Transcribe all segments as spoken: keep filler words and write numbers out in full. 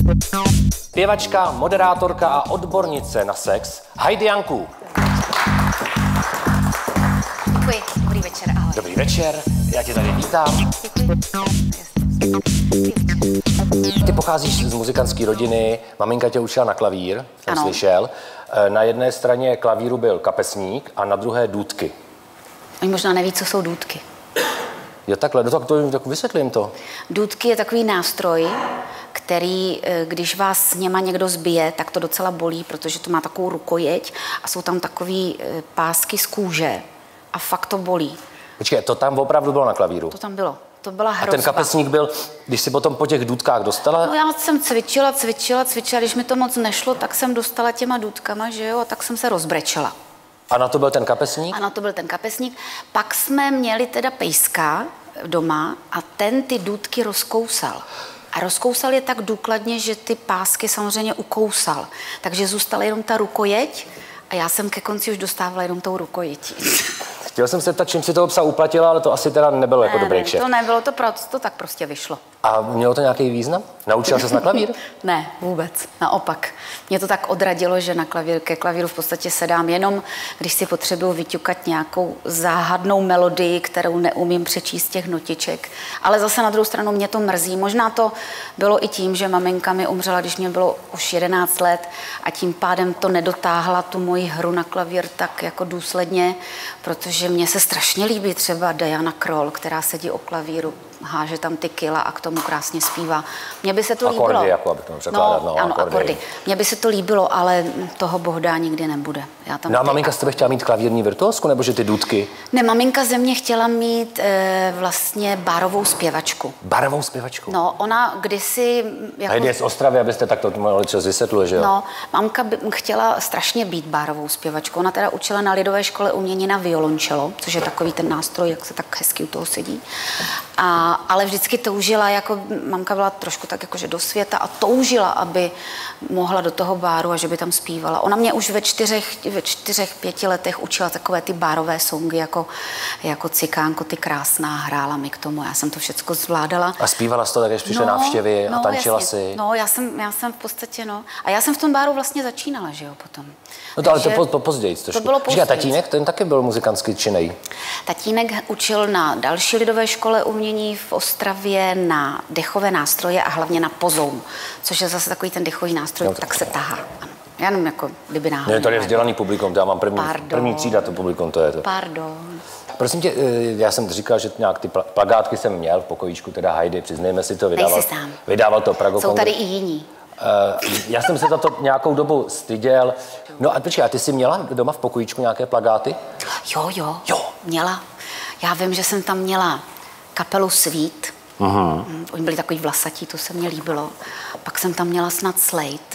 Pěvačka, moderátorka a odbornice na sex Heidi Janku. Děkuji. Dobrý večer, ahoj. Dobrý večer, já tě tady vítám. Ty pocházíš z muzikantské rodiny, maminka tě učila na klavír, jsem ano. slyšel. Na jedné straně klavíru byl kapesník a na druhé důtky. Oni možná neví, co jsou důtky. Jo, takhle, no tak to tak vysvětlím to. Důtky je takový nástroj, který, když vás s něma někdo zbije, tak to docela bolí, protože to má takovou rukojeť a jsou tam takový pásky z kůže a fakt to bolí. Počkej, to tam opravdu bylo na klavíru? To tam bylo. To byla hrozba. A ten kapesník byl, když si potom po těch důtkách dostala? No já jsem cvičila, cvičila, cvičila, když mi to moc nešlo, tak jsem dostala těma důtkama, že jo, a tak jsem se rozbrečela. A na to byl ten kapesník? A na to byl ten kapesník. Pak jsme měli teda pejska doma a ten ty důtky rozkousal. A rozkousal je tak důkladně, že ty pásky samozřejmě ukousal. Takže zůstala jenom ta rukojeť a já jsem ke konci už dostávala jenom tou rukojetí. Chtěl jsem se ptat, čím si toho psa uplatila, ale to asi teda nebylo ne, jako dobrý ne, kšeft. To nebylo, to, to tak prostě vyšlo. A mělo to nějaký význam? Naučila ses na klavír? Ne, vůbec. Naopak. Mě to tak odradilo, že na klavír, ke klavíru v podstatě sedám jenom, když si potřebuju vyťukat nějakou záhadnou melodii, kterou neumím přečíst z těch notiček. Ale zase na druhou stranu mě to mrzí. Možná to bylo i tím, že maminka mi umřela, když mě bylo už jedenáct let a tím pádem to nedotáhla tu moji hru na klavír tak jako důsledně, protože mně se strašně líbí třeba Diana Krall, která sedí o klavíru, háže tam ty kila a k tomu krásně zpívá. Mně by se to akordy, líbilo. jako aby to překládat, no, no ano, akordy. akordy. Mně by se to líbilo, ale toho bohdá nikdy nebude. Já tam no a maminka z tebe chtěla mít klavírní virtuózku, nebo že ty důtky? Ne, maminka ze mě chtěla mít e, vlastně barovou zpěvačku. Barovou zpěvačku? No, ona kdysi... Jako... A je z Ostravy, abyste tak to mohli čas vysvětlili, že jo? No, mamka by chtěla strašně být barovou zpěvačkou. Ona teda učila na Lidové škole umění na violončelo, což je takový ten nástroj, jak se tak hezky u toho sedí. A, ale vždycky toužila, jako mamka byla trošku tak jakože do světa a toužila, aby mohla do toho báru a že by tam zpívala. Ona mě už ve čtyřech, ve čtyřech pěti letech učila takové ty bárové songy, jako, jako Cikánko, ty krásná, hrála mi k tomu. Já jsem to všecko zvládala. A zpívala jsi to tak, když přišly no, návštěvy a no, tančila jasně. si? No, já jsem, já jsem v podstatě, no. A já jsem v tom báru vlastně začínala, že jo, potom. No to, ale to po, po později. To bylo později. Tatínek, ten taky byl muzikantsky činnej. Tatínek učil na další lidové škole umění v Ostravě na dechové nástroje a hlavně na pozoun, což je zase takový ten dechový nástroj, no, tak se tahá. Ano. Já jenom jako, kdyby náhodou. Ne, tady je vzdělaný publikum, já mám první, první třída to publikum, to je to. Pardon. Prosím tě, já jsem říkal, že nějak ty plagátky jsem měl v pokojíčku, teda Heidi, přiznejme si to, vydával, vydával to Prago. Jsou tady i jiní. Uh, já jsem se za to nějakou dobu styděl. No a počkej, a ty jsi měla doma v pokojíčku nějaké plagáty? Jo, jo, jo. Měla. Já vím, že jsem tam měla kapelu Sweet. Uh-huh. Oni byli takový vlasatí, to se mně líbilo. Pak jsem tam měla snad Slate.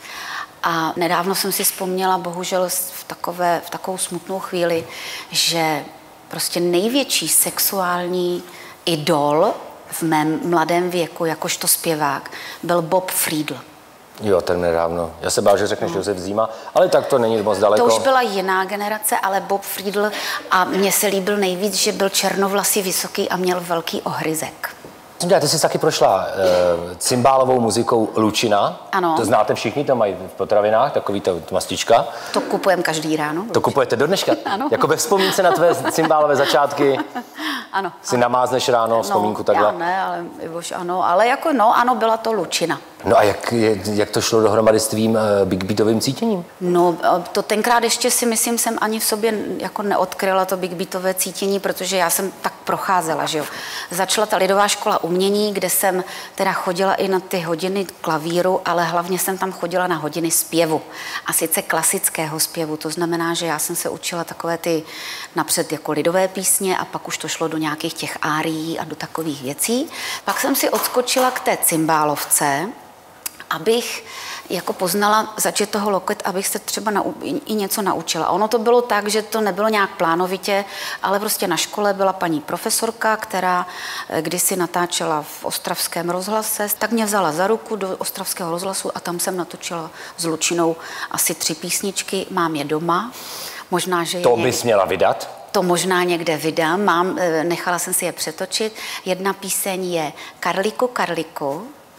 A nedávno jsem si vzpomněla, bohužel v, takové, v takovou smutnou chvíli, že prostě největší sexuální idol v mém mladém věku, jakožto zpěvák, byl Bob Friedl. Jo, ten nedávno. Já se bál, že řekneš no. Josef Zima, ale tak to není moc daleko. To už byla jiná generace, ale Bob Friedl a mně se líbil nejvíc, že byl černovlasý, vysoký a měl velký ohryzek. Ty jsi taky prošla e, cymbálovou muzikou Lučina. Ano. To znáte všichni, to mají v potravinách, takový to mastička. To kupujeme každý ráno. To kupujete do dneška? Ano. Jako ve vzpomínce na tvé cymbálové začátky. Ano. Si ano. Namázneš ráno vzpomínku no, takhle? Já ne, ale už ano, ale jako no, ano, byla to Lučina. No a jak, jak to šlo dohromady s tvým uh, big beatovým cítěním? No, to tenkrát ještě si myslím, jsem ani v sobě jako neodkryla to big beatové cítění, protože já jsem tak procházela, že jo. Začala ta lidová škola umění, kde jsem teda chodila i na ty hodiny klavíru, ale hlavně jsem tam chodila na hodiny zpěvu. A sice klasického zpěvu, to znamená, že já jsem se učila takové ty napřed jako lidové písně a pak už to šlo do nějakých těch árií a do takových věcí. Pak jsem si odskočila k té cymbálovce, abych jako poznala začít toho loket, abych se třeba nau, i něco naučila. Ono to bylo tak, že to nebylo nějak plánovitě, ale prostě na škole byla paní profesorka, která kdysi natáčela v ostravském rozhlase, tak mě vzala za ruku do ostravského rozhlasu a tam jsem natočila s Lučinou asi tři písničky, mám je doma. Možná, že to je bys měla vydat? To možná někde vydám, mám, nechala jsem si je přetočit. Jedna píseň je Karliku, Karliku,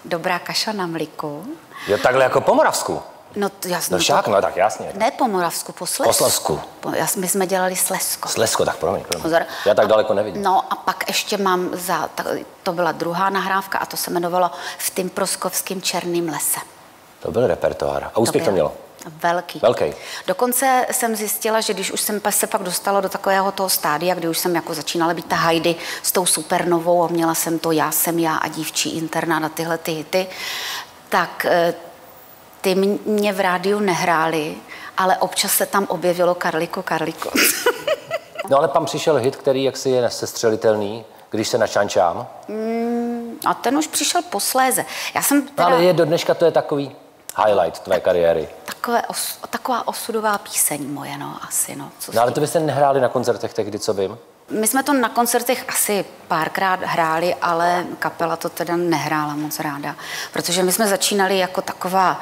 Dobrá kaša na mliku. Jo, takhle jako po Moravsku. No, to, jasně, No však, to, no tak jasně. Ne po Moravsku, po Slezsku. Po Slezsku. Po, jas, my jsme dělali Slezsko. Slezsko, tak promiň, promiň. Pozor. Já tak daleko nevidím. No a pak ještě mám za, ta, to byla druhá nahrávka a to se jmenovalo V tým proskovským černým lese. To byl repertoár. A úspěch to, to mělo? Velký. Velký. Dokonce jsem zjistila, že když už jsem se pak dostala do takového toho stádia, kdy už jsem jako začínala být ta Heidi s tou Supernovou a měla jsem to Já jsem já a Dívčí internát a tyhle ty hity, tak ty mě v rádiu nehrály, ale občas se tam objevilo Karliko, Karliko. No ale tam přišel hit, který jaksi je nesestřelitelný, Když se načančám. Mm, a ten už přišel posléze. Já jsem teda... No, ale je do dneška to je takový highlight tvé kariéry. Takové os, taková osudová píseň moje, no, asi, no. Co no ale to byste nehráli na koncertech tehdy, co vím? My jsme to na koncertech asi párkrát hráli, ale kapela to teda nehrála moc ráda, protože my jsme začínali jako taková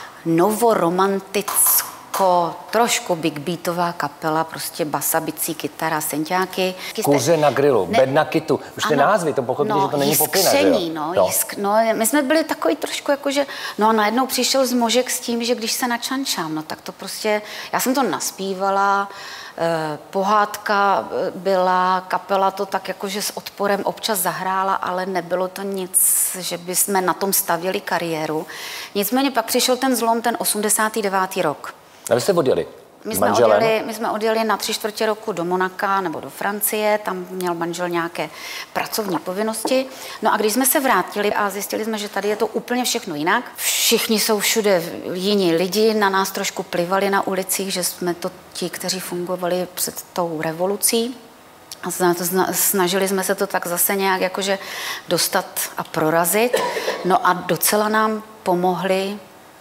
novoromantická, trošku big beatová kapela, prostě basa, bicí, kytara, senťáky. Kuře na grilu, ne, bed na kytu. Už ty názvy, to pochopíte, no, že to není popina, že jo? No, no. Jisk, no, my jsme byli takový trošku jako, že, no a najednou přišel zmožek s tím, že když se načančám, no tak to prostě, já jsem to naspívala, eh, pohádka byla, kapela to tak jakože s odporem občas zahrála, ale nebylo to nic, že bychom na tom stavěli kariéru. Nicméně pak přišel ten zlom, ten osmdesátý devátý rok. A vy jste odjeli? My jsme, odjeli, my jsme odjeli na tři čtvrtě roku do Monaka nebo do Francie, tam měl manžel nějaké pracovní povinnosti. No a když jsme se vrátili a zjistili jsme, že tady je to úplně všechno jinak, všichni jsou všude jiní lidi, na nás trošku plivali na ulicích, že jsme to ti, kteří fungovali před tou revolucí. A snažili jsme se to tak zase nějak jakože dostat a prorazit. No a docela nám pomohli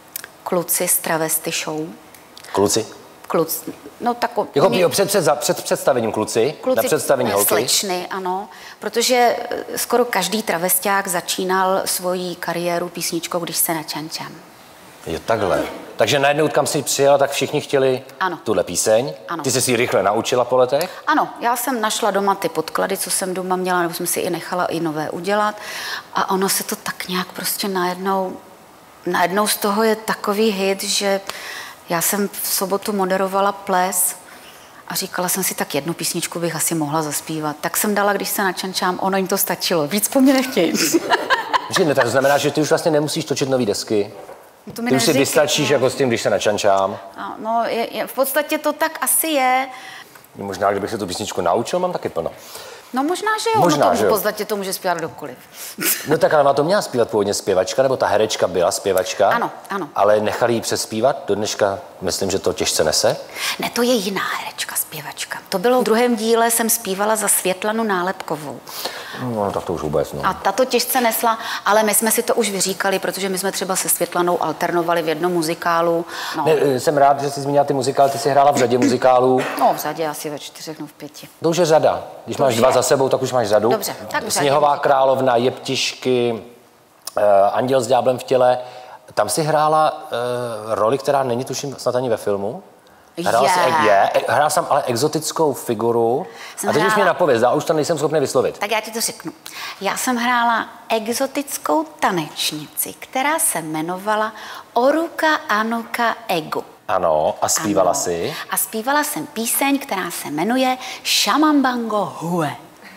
kluci z Travesty Show. Kluci? Kluci, no tako... Jako mě... před, před, před představením kluci, kluci na představení holky? Slečny, ano, protože skoro každý travesťák začínal svoji kariéru písničkou Když se načančám. Jo, takhle. Takže najednou, kam jsi přijela, tak všichni chtěli ano. tuhle píseň. Ano. Ty jsi si ji rychle naučila po letech? Ano, já jsem našla doma ty podklady, co jsem doma měla, nebo jsem si i nechala i nové udělat. A ono se to tak nějak prostě najednou... Najednou z toho je takový hit, že já jsem v sobotu moderovala ples a říkala jsem si, tak jednu písničku bych asi mohla zaspívat. Tak jsem dala, Když se načančám, ono jim to stačilo. Víc po mně nechtějí. Ne, tak to znamená, že ty už vlastně nemusíš točit nový desky. To mi ty už si vystačíš no. jako s tím, Když se načančám. No, no je, je, v podstatě to tak asi je. Možná, kdybych se tu písničku naučil, mám taky plno. No možná, že jo, možná, no to, že v podstatě to může zpívat kdokoliv. No tak ale má to měla zpívat původně zpěvačka, nebo ta herečka byla zpěvačka. Ano, ano. Ale nechali ji přespívat, do dneška myslím, že to těžce nese. Ne, to je jiná herečka, zpěvačka. To bylo v druhém díle, jsem zpívala za Světlanu Nálepkovou. No tak to už vůbec, no. A ta to těžce nesla, ale my jsme si to už vyříkali, protože my jsme třeba se Světlanou alternovali v jednom muzikálu. No. Ne, jsem rád, že jsi zmínila ty muzikály, ty jsi hrála v řadě muzikálů. No v řadě asi ve čtyřech, no v pěti. To už je řada. Když to máš dva je. za sebou, tak už máš řadu. Dobře, tak Sněhová královna, Jeptišky, uh, Anděl s ďáblem v těle. Tam si hrála uh, roli, která není tuším snad ani ve filmu. Hrál je. je, hrál jsem ale exotickou figuru. Jsem a teď hrála... už mě napověz, já už to nejsem schopný vyslovit. Tak já ti to řeknu. Já jsem hrála exotickou tanečnici, která se jmenovala Oruka Anuka Egu. Ano, a zpívala ano. si? A zpívala jsem píseň, která se jmenuje Shamambango Hue.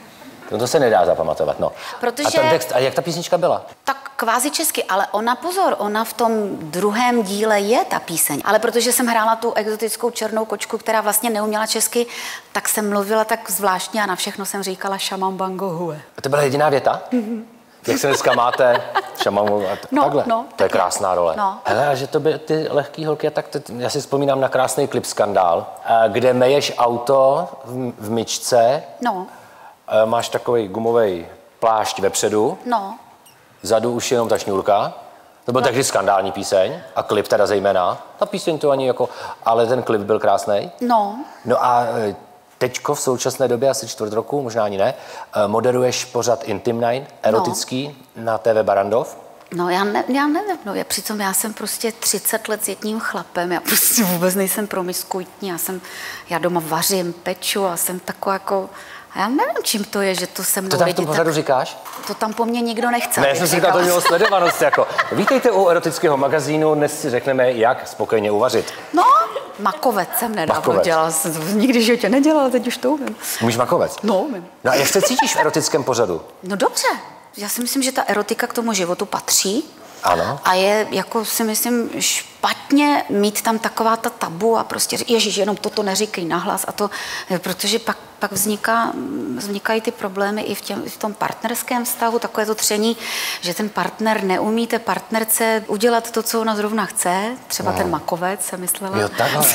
No to se nedá zapamatovat, no. Protože... A ten text, a jak ta písnička byla? Tak kvázi česky, ale ona, pozor, ona v tom druhém díle je ta píseň. Ale protože jsem hrála tu exotickou černou kočku, která vlastně neuměla česky, tak jsem mluvila tak zvláštně a na všechno jsem říkala Shamambango Hue. A to byla jediná věta? Mm-hmm. Jak se dneska máte? Šamamu, no, takhle. No, to je krásná role. No. Hele, a že to by ty lehký holky, tak ty, já si vzpomínám na krásný klip Skandál, kde meješ auto v, v myčce. No. Máš takový gumový plášť vepředu, no. vzadu už jenom ta šňůrka. To byl no. takže skandální píseň a klip teda zejména. Ta píseň to ani jako, ale ten klip byl krásný. No. No a teďko v současné době, asi čtvrt roku, možná ani ne, moderuješ pořad Intim Night, erotický, no. na T V Barrandov. No já, ne, já nevím, no, já, přitom já jsem prostě třicet let s jedním chlapem, já prostě vůbec nejsem promiskuitní, já jsem, já doma vařím, peču a jsem taková jako Já nevím, čím to je, že to se mnou To tam v lidi tom pořadu tak... říkáš? To tam po mně nikdo nechce. Ne, já jsem si říkal, to mělo sledovanost. Jako. Vítejte u erotického magazínu, dnes si řekneme, jak spokojeně uvařit. No, makovec jsem nedávno Makovec. dělala. Nikdy v životě nedělala, teď už to umím. Umíš makovec? No, umím. No a jak se cítíš v erotickém pořadu? No dobře. Já si myslím, že ta erotika k tomu životu patří. Ano. A je, jako si myslím, špatně mít tam taková ta tabu a prostě, ježiš, jenom toto neříkej nahlas a to, protože pak, pak vzniká, vznikají ty problémy i v, těm, v tom partnerském vztahu, takové to tření, že ten partner neumí té partnerce udělat to, co ona zrovna chce, třeba no. ten makovec, jsem myslela. Jo, takhle.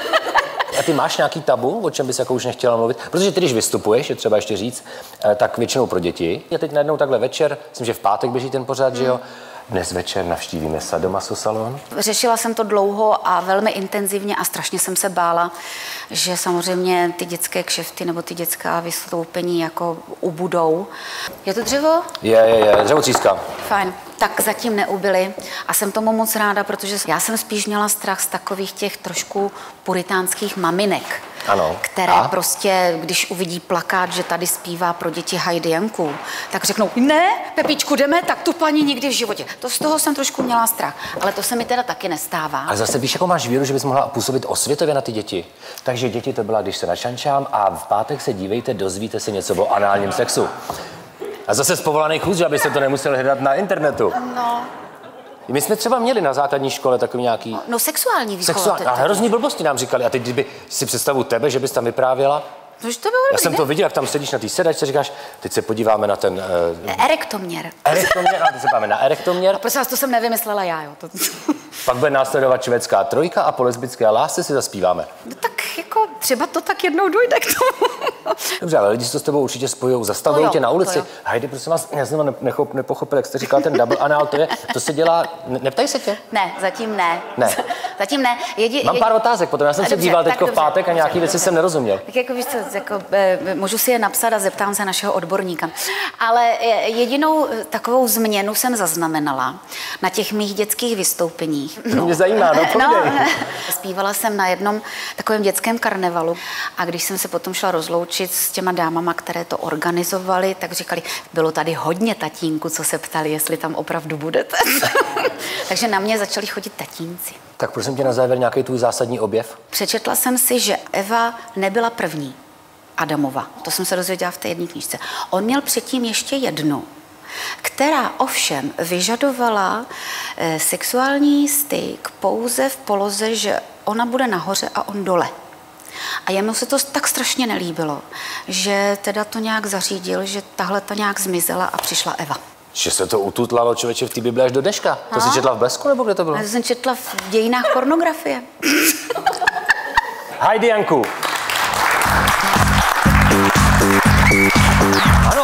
A ty máš nějaký tabu, o čem bys jako už nechtěla mluvit? Protože ty, když vystupuješ, je třeba ještě říct, tak většinou pro děti. A teď najednou takhle večer, myslím, že v pátek běží ten pořad, hmm. že jo? Dnes večer navštívíme sadomaso salon. Řešila jsem to dlouho a velmi intenzivně a strašně jsem se bála, že samozřejmě ty dětské kšefty nebo ty dětská vystoupení jako ubudou. Je to dřevo? Je, je, je. Dřevo tříska. Fajn. Tak zatím neubyly a jsem tomu moc ráda, protože já jsem spíš měla strach z takových těch trošku puritánských maminek. Ano. Které a? prostě, když uvidí plakát, že tady zpívá pro děti Heidi Janku, tak řeknou, ne, Pepíčku, jdeme, tak tu paní nikdy v životě. To z toho jsem trošku měla strach, ale to se mi teda taky nestává. Ale zase víš, jako máš víru, že bys mohla působit osvětově na ty děti. Takže děti to byla, když se našančám a v pátek se dívejte, dozvíte se něco o análním sexu. A zase z povolaných úst, že abyste to nemuseli hledat na internetu. No. My jsme třeba měli na základní škole takový nějaký... No sexuální výchova. Sexuální, a hrozný blbosti nám říkali. A teď, kdyby si představu tebe, že bys tam vyprávěla... No, to bylo Já jsem to viděl, jak tam sedíš na té sedačce, říkáš, teď se podíváme na ten... Uh, erektoměr. Erektoměr, a teď se páme na erektoměr. A prosím vás, to jsem nevymyslela já, jo. To... Pak bude následovat švédská trojka a po lesbické lásce si zaspíváme. No tak jako třeba to tak jednou dojde k tomu. Dobře, ale lidi se to s tebou určitě spojují, zastavují tě na ulici. Heidi, prosím vás, já jsem ne, nechop, nepochopil, jak jste říkal, ten double anal, to je, to se dělá, ne, neptají se tě? Ne, zatím ne. Ne. Zatím ne. Jedi, Mám jedi... pár otázek potom, já jsem se díval teďko v pátek a nějaký věci jsem nerozuměl. Tak jako víš co, jako, e, můžu si je napsat a zeptám se našeho odborníka. Ale jedinou takovou změnu jsem zaznamenala na těch mých dětských vystoupeních. To mě zajímá, no, no, zpívala jsem na jednom takovém dětském karnevalu a když jsem se potom šla rozloučit s těma dámama, které to organizovali, tak říkali, bylo tady hodně tatínku, co se ptali, jestli tam opravdu budete. Takže na mě začali chodit tatínci. Tak prosím tě na závěr nějaký tvůj zásadní objev. Přečetla jsem si, že Eva nebyla první Adamova. To jsem se dozvěděla v té jedné knížce. On měl předtím ještě jednu, která ovšem vyžadovala eh, sexuální styk pouze v poloze, že ona bude nahoře a on dole. A jemu se to tak strašně nelíbilo, že teda to nějak zařídil, že tahle ta nějak zmizela a přišla Eva. Že se to ututlalo člověče v té Bibli až do dneška. To jsi četla v Blesku, nebo kde to bylo? Já jsem četla v dějinách pornografie. Heidi Janku. Ano,